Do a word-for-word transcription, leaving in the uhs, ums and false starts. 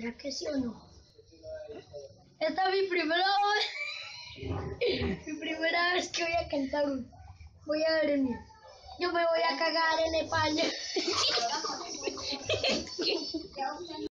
¿Será que sí o no? Esta es mi primera vez. Mi primera vez que voy a cantar un. Voy a ver el mío. Yo me voy a cagar en el paño.